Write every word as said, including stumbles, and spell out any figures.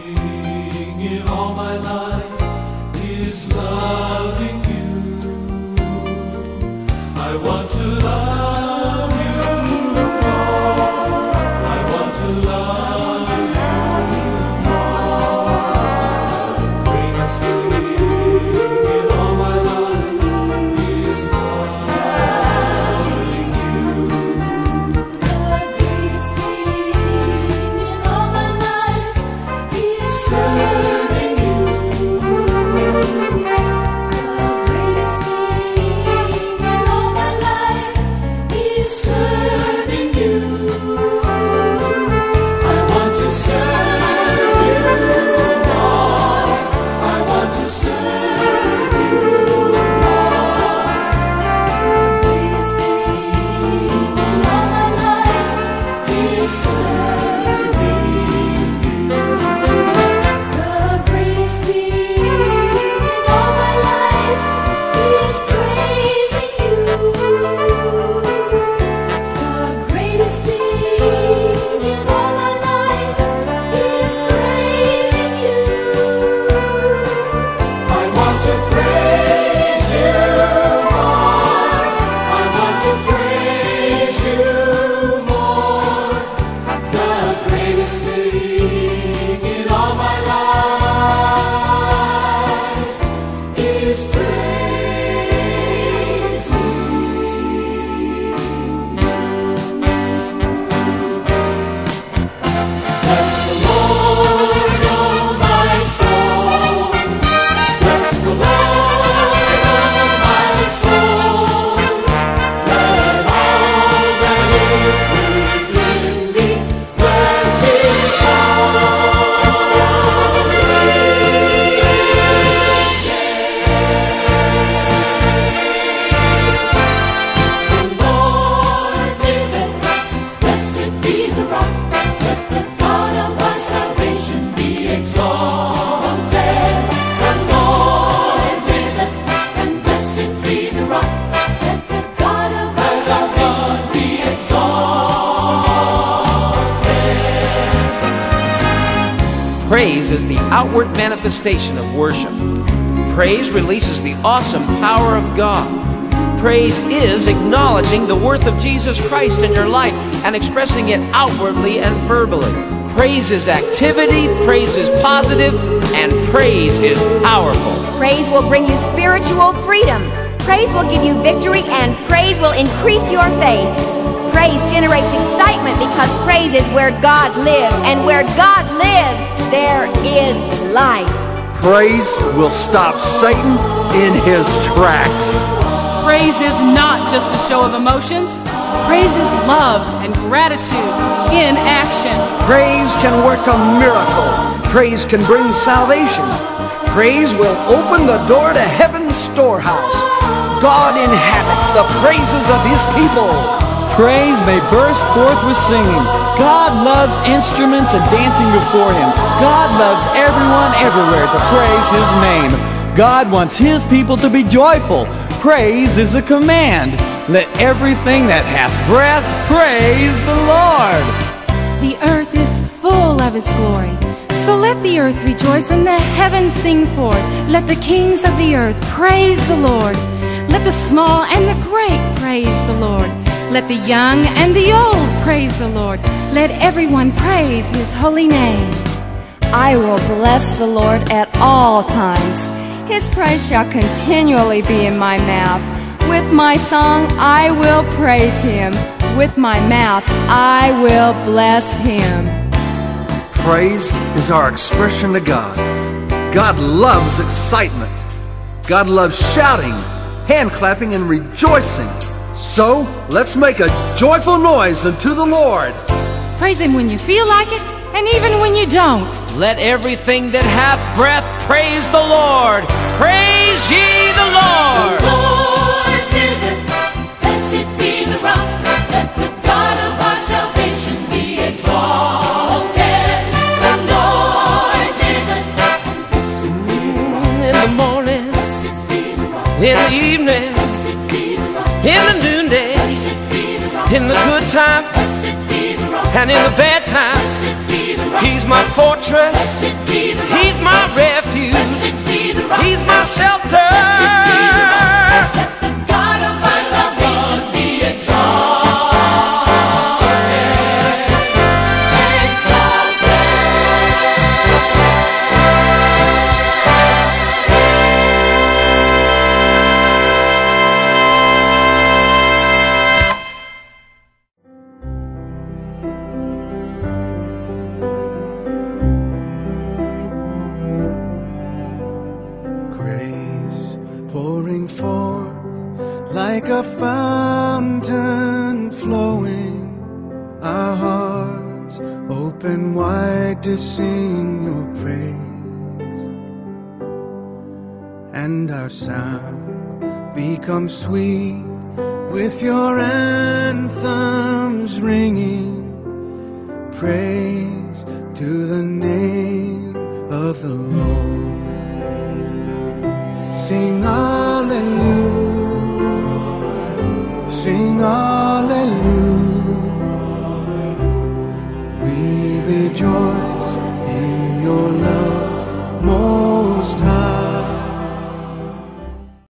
in all my life is loving you. I want to love you more. I want to love you more. The greatest thing in all my life is loving you. The greatest thing in all my life is serving you. The greatest thing in all my life is serving you. I want to serve you, Lord. I want to serve you, Lord. The greatest thing in all my life is serving you. The greatest thing in all my life is praising you. The greatest thing in all my life is praising you. I want to praise you, Lord. I want to praise you more. The greatest thing in all my life is praising you. Bless the Lord, oh my soul. Bless the Lord, oh my soul. Let all that is within me bless His holy name. The Lord liveth, blessed be the rock. Let the God of our salvation be exalted. The Lord liveth, and blessed be the rock. Let the God of our Salvation be exalted. Praise is the outward manifestation of worship. Praise releases the awesome power of God. Praise is acknowledging the worth of Jesus Christ in your life and expressing it outwardly and verbally. Praise is activity, praise is positive, and praise is powerful. Praise will bring you spiritual freedom. Praise will give you victory, and praise will increase your faith. Praise generates excitement because praise is where God lives, and where God lives, there is life. Praise will stop Satan in his tracks. Praise is not just a show of emotions. Praise is love and gratitude in action. Praise can work a miracle. Praise can bring salvation. Praise will open the door to heaven's storehouse. God inhabits the praises of His people. Praise may burst forth with singing. God loves instruments and dancing before Him. God loves everyone everywhere to praise His name. God wants His people to be joyful. Praise is a command. Let everything that hath breath praise the Lord. The earth is full of His glory. So let the earth rejoice and the heavens sing forth. Let the kings of the earth praise the Lord. Let the small and the great praise the Lord. Let the young and the old praise the Lord. Let everyone praise His holy name. I will bless the Lord at all times. His praise shall continually be in my mouth. With my song I will praise Him. With my mouth I will bless Him. Praise is our expression to God. God loves excitement. God loves shouting, hand clapping, and rejoicing. So let's make a joyful noise unto the Lord. Praise Him when you feel like it, and even when you don't. Let everything that hath breath praise the Lord. Praise ye the Lord. The Lord liveth, blessed be the rock. Let the God of our salvation be exalted. The Lord liveth, blessed be the rock. In the morning, Blessed be the rock. in the evening, Blessed be the rock. in the noonday, Blessed be the rock. in the good time, Blessed be the rock. and in the bad times. Blessed be the rock. rock. He's my fortress. Blessed be the rock. He's my refuge. Blessed be the rock. He's my shelter. Blessed be the rock. Let the God of our salvation be exalted. Pouring forth like a fountain flowing, our hearts open wide to sing your praise, and our sound becomes sweet with your anthems ringing. Praise to the name of the Lord. Sing hallelujah, sing hallelujah, we rejoice.